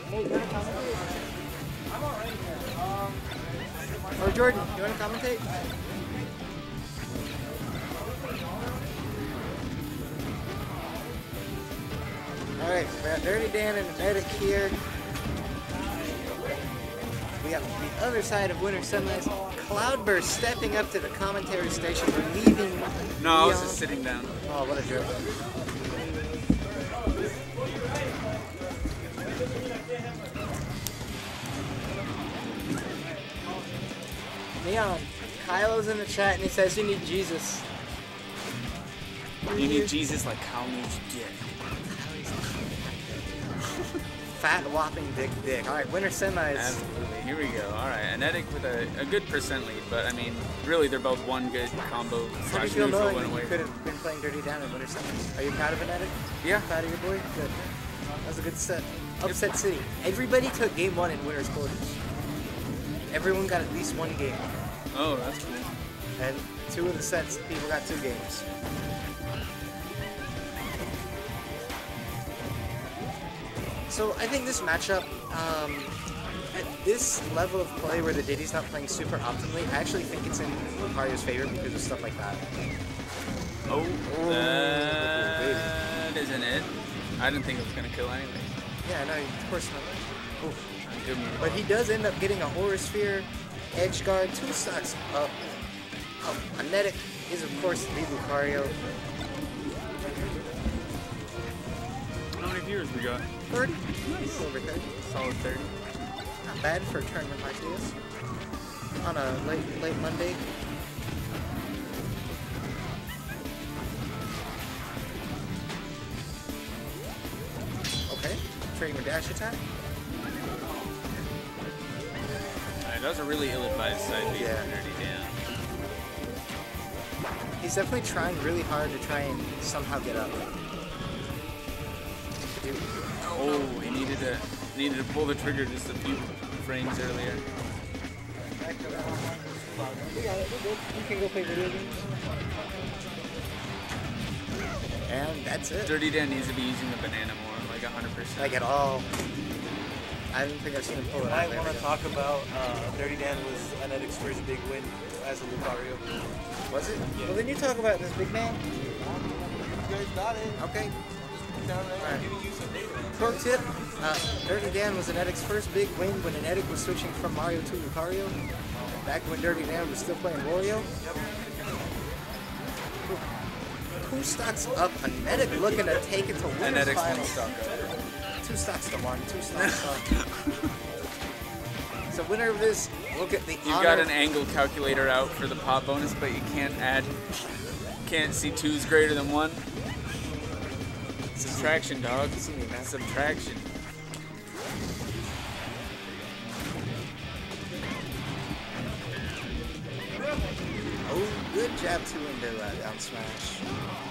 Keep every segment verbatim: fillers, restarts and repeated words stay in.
Nate, you want to commentate? I'm alright. Um, or Jordan, you want to commentate? Alright, we got Dirty Dan and Medic here. We got the other side of Winter Semis. Cloudburst stepping up to the commentary station, relieving. No, I was just sitting down. Oh, what a joke. Neon, Kylo's in the chat and he says you need Jesus. You need Jesus like Kyle needs dick. Fat whopping big dick. Alright, Winter Semis. Absolutely. Here we go. Alright, Anetic with a, a good percent lead, but I mean, really they're both one good combo How do you slash feel neutral knowing win you away. could have been playing Dirty Down in Winter Semis? Are you proud of Anetic? Yeah. Proud of your boy? Good. That was a good set. Upset City. Everybody took game one in Winter's quarters. Everyone got at least one game. Oh, that's cool. And two of the sets, people got two games. So I think this matchup, um, at this level of play where the Diddy's not playing super optimally, I actually think it's in Lucario's favor because of stuff like that. Oh, that isn't it. I didn't think it was going to kill anyway. Yeah, no, of course not. Oof. Good move. But he does end up getting a Aura Sphere, Edge Guard, two stocks up. Oh, Anetic is of course the Lucario. How many viewers we got? thirty? Nice. Over thirty. Solid thirty. Not bad for a tournament like this. On a late late Monday. Okay. Trading a dash attack. Alright, that was a really ill-advised side beat Yeah. for Dirty Dan. He's definitely trying really hard to try and somehow get up. Dude. Oh, he needed to needed to pull the trigger just a few frames earlier. We got it, we're good. You can go play video games. And that's it. Dirty Dan needs to be using the banana more, like one hundred percent. Like at all. I don't think I've seen him pull it I out. want to talk about uh, Dirty Dan was Anetic's first big win as a Lucario. Was it? Yeah. Well, then you talk about this big man. You guys got it. Okay. Down there. Alright. I'm giving you some data. Pro tip, uh, Dirty Dan was Anetic's first big win when Anetic was switching from Mario to Lucario. Back when Dirty Dan was still playing Wario. Two stocks up, Anetic looking to take it to winner's Anetic's one finals. stock up. Two stocks to one, two stocks up. So winner of this, look at the You've honor. got an angle calculator out for the pop bonus, but you can't add, can't see twos greater than one. Subtraction, dog. See me, man. Subtraction. Oh, good jab two into uh, down smash.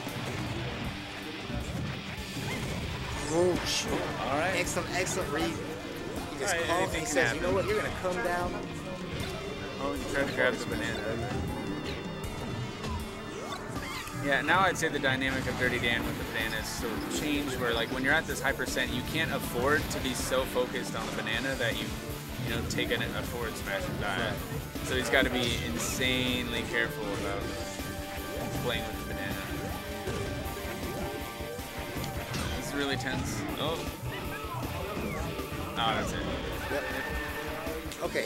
Oh, shit. All right. Excellent, excellent read. He just Alright, calls, anything he can says, you happen. know what, you're going to come down. Oh, you tried to grab the banana. Yeah, now I'd say the dynamic of Dirty Dan with the banana is sort of changed, where like when you're at this high percent, you can't afford to be so focused on the banana that you, you know, take an, a forward smash and die. So he's got to be insanely careful about playing with the banana. It's really tense. Oh. Oh, that's it. Yep. Okay.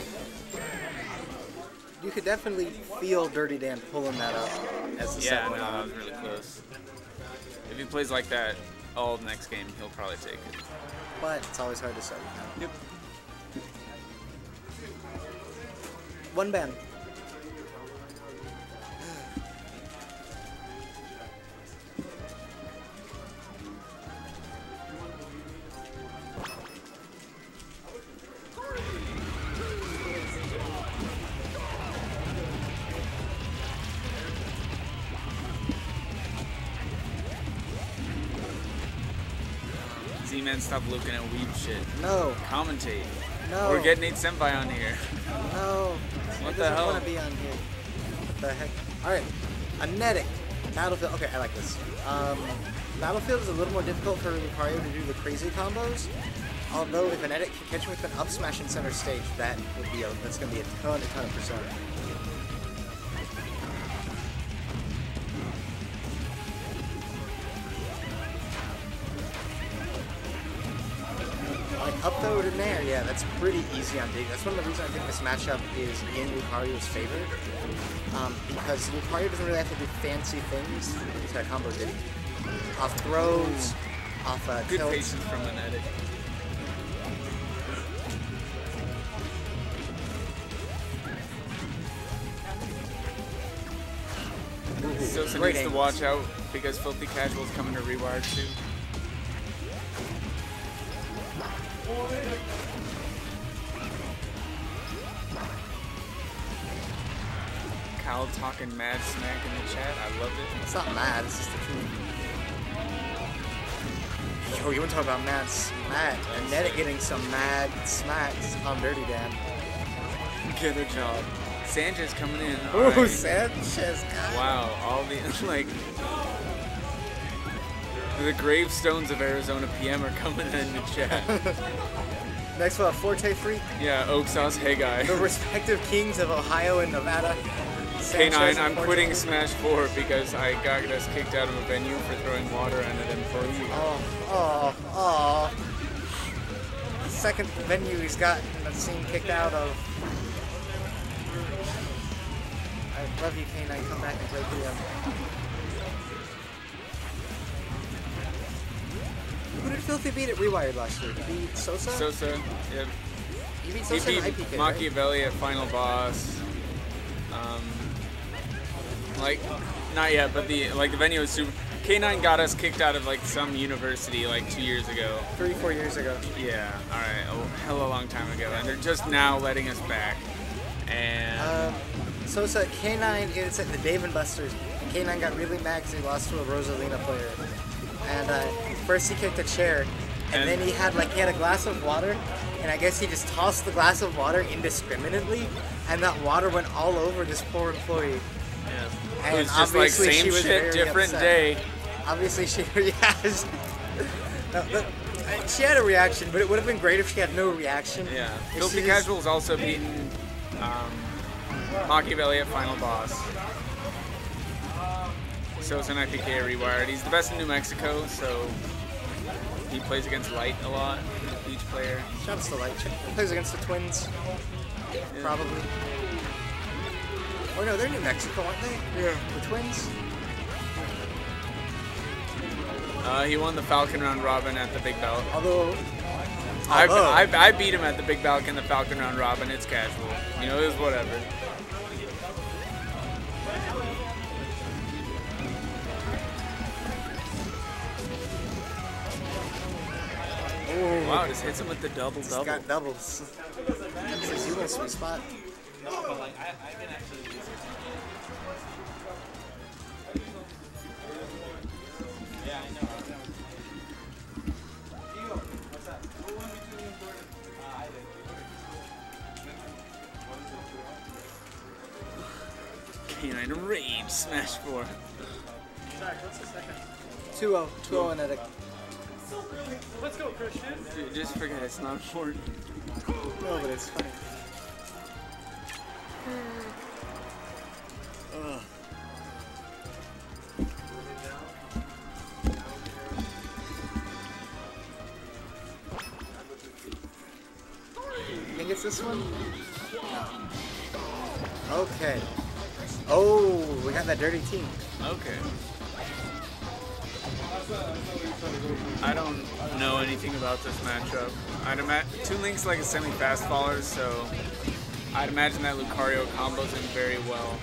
You could definitely feel Dirty Dan pulling that up as the Yeah, set no, went that on. was really close. If he plays like that all next game, he'll probably take it. But it's always hard to say. Yep. One ban. Z-Man, stop looking at weeb shit. No, Commentate. no, We're getting Nate Senpai on here. no. What He the doesn't hell? want to be on here. What the heck? Alright, Anetic. Battlefield. Okay, I like this. Um, Battlefield is a little more difficult for Lucario to do the crazy combos. Although if Anetic can catch him with an up smash in center stage, that would be a, that's going to be a ton, a ton of percent. Like up throw in there, yeah, that's pretty easy on Diddy. That's one of the reasons I think this matchup is in Lucario's favor. Um, because Lucario doesn't really have to do fancy things to combo Diddy. Off throws, off uh, Good tilts. patience from Anetic. Sosa Great needs to angles. watch out because Filthy Casual's coming to Rewired too. Kyle talking mad smack in the chat. I love it. It's not mad, it's just the truth. Yo, you want to talk about mad smack? Anetic getting some mad smacks on Dirty Dan. Get a job. Sanchez coming in. Ooh, Alright. Sanchez. God. Wow, all the like the gravestones of Arizona P M are coming in the chat. Next one, Forte Freak. Yeah, Oak Sauce, hey guy. The respective kings of Ohio and Nevada. K nine, Sanchez and I'm Forte quitting Freak. Smash four because I got us kicked out of a venue for throwing water at an employee. Oh, oh, oh. Second venue he's gotten that's seen kicked out of. I love you, K nine. Come back and play P M. Who did Filthy beat at Rewired last year? He beat Sosa? Sosa, yep. He beat He Sosa in beat I P K, right? Machiavelli at Final Boss. Um, like, not yet, but the like the venue was super. K nine got us kicked out of like some university like two years ago. Three, four years ago. Yeah, all right, a hell of a long time ago, and they're just now letting us back. And Um, Sosa, K nine, it's at the Dave and Buster's. K nine got really mad because he lost to a Rosalina player. And uh, first he kicked a chair, and, And- then he had like he had a glass of water, and I guess he just tossed the glass of water indiscriminately, and that water went all over this poor employee. yeah. And it was just like obviously same she was shit, very different upset. day. Obviously she, yeah, she- no, no, she had a reaction, but it would have been great if she had no reaction. Yeah, If Filthy she just- Casual's also beaten um, Machiavelli at Final Boss. Sosa and I P K are Rewired. He's the best in New Mexico, so he plays against Light a lot, each player. Shouts to Light. He plays against the Twins, probably. Or no, they're New Mexico, aren't they? Yeah. The Twins? Uh, he won the Falcon Round Robin at the Big Belt. Although, I, although I, I beat him at the Big Balk in the Falcon Round Robin. It's casual. You know, it was whatever. Ooh, Wow, just hits him with the double he's double. got doubles. Says you want a sweet spot. K nine Rage Smash four. two oh. two oh Anetic. Let's go, Christian. Dude, just forget it's not important. No, but it's funny. Ugh. Think it's this one? No. Okay. Oh, we got that dirty team. Okay. I don't know anything about this matchup. I'd imagine Toon Link's like a semi-fast faller, so I'd imagine that Lucario combos him very well.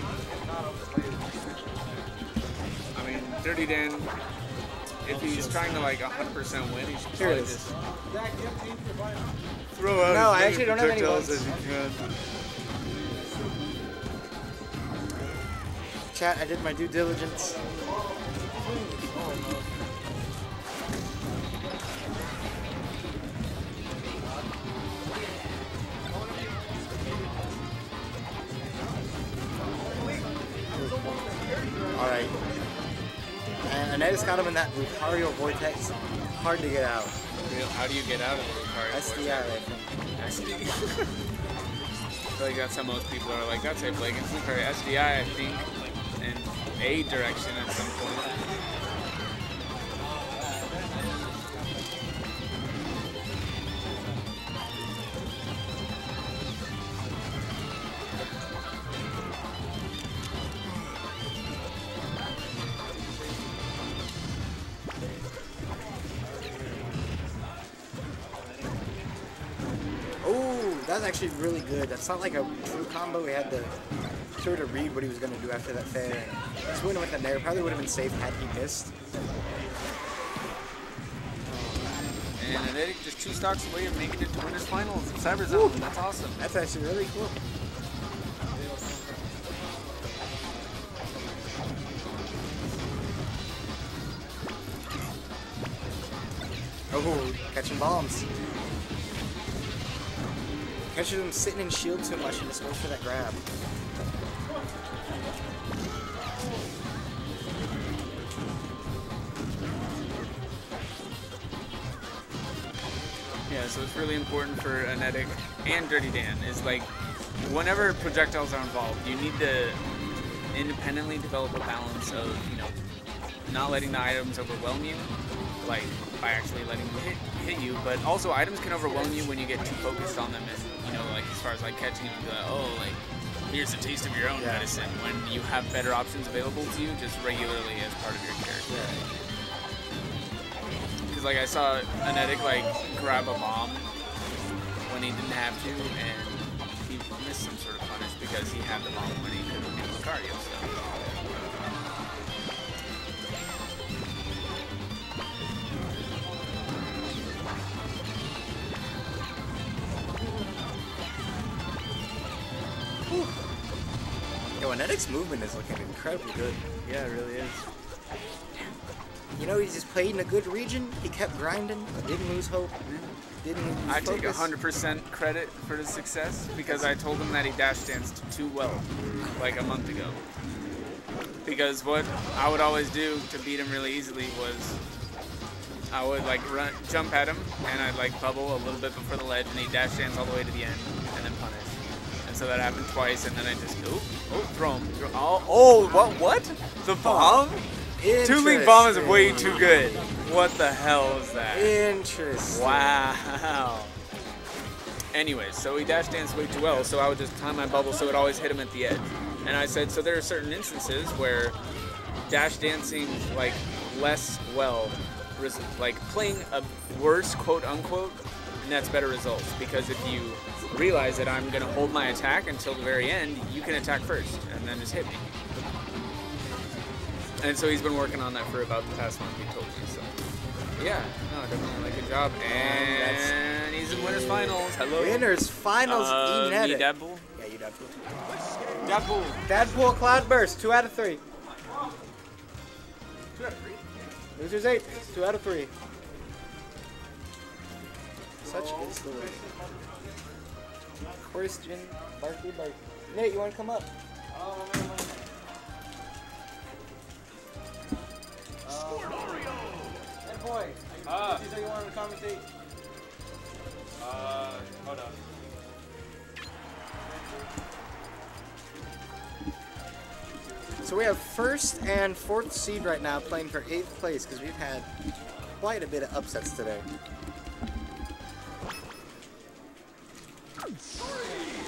I mean, Dirty Dan, if he's trying to like one hundred percent win, he should Here it probably is. just throw out No, as I many actually don't have any projectiles ones. as you can. Chat, I did my due diligence. Alright. And Aneta's got him in that Lucario Vortex. hard to get out. Real- How do you get out of the Lucario? S D I, I think. S D I. I feel like that's how most people are like, that's it, like it's Lucario. S D I, I think, in a direction at some point. That's actually really good. That's not like a true combo. We had to sort of read what he was going to do after that fair. And just winning with a nair probably would have been safe had he missed. And Anetic just two stocks away of making it to winners finals in Cyber Zone. That's awesome. That's actually really cool. Oh, catching bombs. Catches him sitting in shield too much and just goes for that grab. Yeah, so it's really important for Anetic and Dirty Dan is like whenever projectiles are involved, you need to independently develop a balance of, you know, not letting the items overwhelm you, like by actually letting them hit, hit you, but also items can overwhelm you when you get too focused on them, and you know, like as far as like catching them and be like, oh, like here's a taste of your own yeah. medicine, when you have better options available to you just regularly as part of your character. Because like I saw Anetic like grab a bomb when he didn't have to, and he missed some sort of punish because he had the bomb when he couldn't do Lucario stuff. Yo, Anetic's movement is looking incredibly good. Yeah, it really is. You know, he just played in a good region. He kept grinding, didn't lose hope, didn't lose I focus. take one hundred percent credit for his success because I told him that he dash danced too well like a month ago. Because what I would always do to beat him really easily was I would like run, jump at him, and I'd like bubble a little bit before the ledge, and he'd dash dance all the way to the end, and then punish. And so that happened twice, and then I just oh, oh, throw him. Throw, oh, oh, what, what? The bomb? Two Link Bomb is way too good. What the hell is that? Interesting. Wow. Anyways, so he dash danced way too well, so I would just time my bubble so it always hit him at the edge. And I said, so there are certain instances where dash dancing like less well, like playing a worse quote unquote, nets better results. Because if you realize that I'm gonna hold my attack until the very end, you can attack first and then just hit me. And so he's been working on that for about the past month, he told me, so. Yeah, no, definitely like good job. And he's in winners finals. Hello. Winners finals, Uh, Anetic. you Deadpool? Yeah, you Deadpool. Deadpool. Deadpool Cloudburst, two out of three. Two out of three. Losers eight, two out of three. Such is the way. Question, Barkley, Barkley. Nate, you want to come up? Oh, man, man. Hey, boy. Ah. Did you say you wanted to commentate? Uh, hold on. So we have first and fourth seed right now playing for eighth place because we've had quite a bit of upsets today.